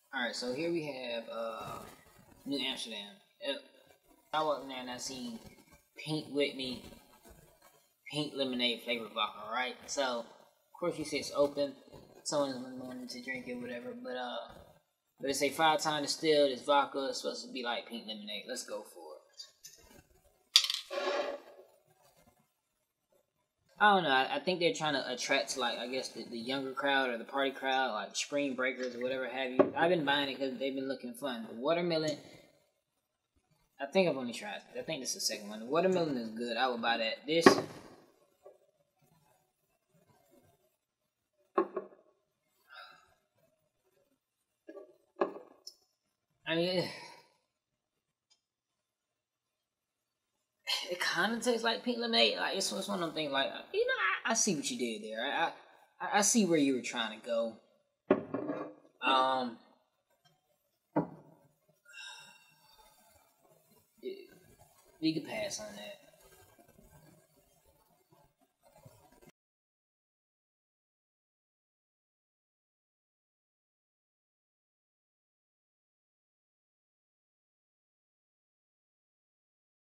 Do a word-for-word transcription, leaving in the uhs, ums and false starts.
Alright, so here we have uh, New Amsterdam. Uh, I walked in there and I seen Pink Whitney, pink lemonade flavored vodka, right? So, of course, you see it's open. Someone's wanting to drink it, whatever. But uh, but it's a five time distilled. It's vodka. It's supposed to be like pink lemonade. Let's go for it. I don't know. I, I think they're trying to attract, like, I guess the, the younger crowd or the party crowd, like spring breakers or whatever have you. I've been buying it because they've been looking fun. The watermelon, I think I've only tried. I think this is the second one. The watermelon is good. I would buy that. This, I mean, it, it kind of tastes like pink lemonade. Like it's, it's one of them things. Like, you know, I, I see what you did there. I, I I see where you were trying to go. Um, we could pass on that.